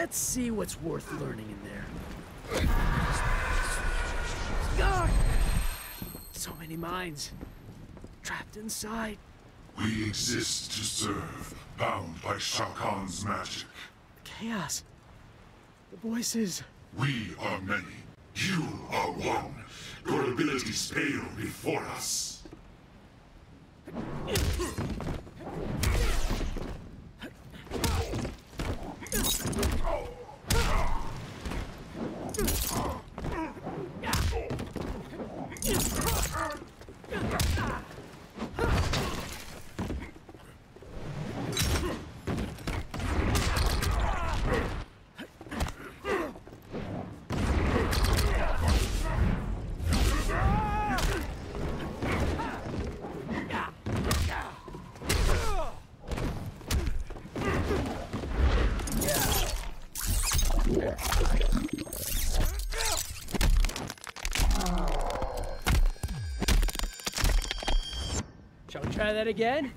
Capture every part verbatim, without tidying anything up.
Let's see what's worth learning in there. Ah! So many minds. Trapped inside. We exist to serve, bound by Shao Kahn's magic. The chaos. The voices. We are many. You are one. Your abilities pale before us. Shall we try that again?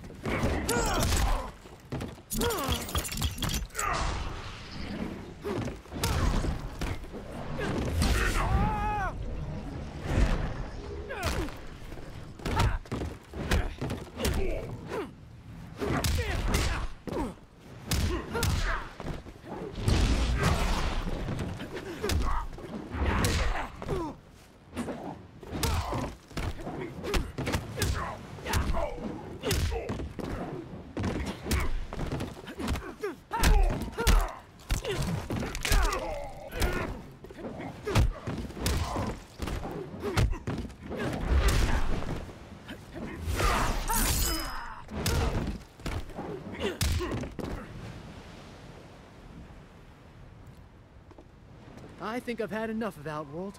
I think I've had enough of Outworld.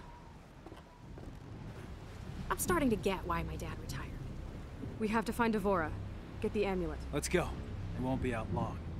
I'm starting to get why my dad retired. We have to find Devora. Get the amulet. Let's go. We won't be out long.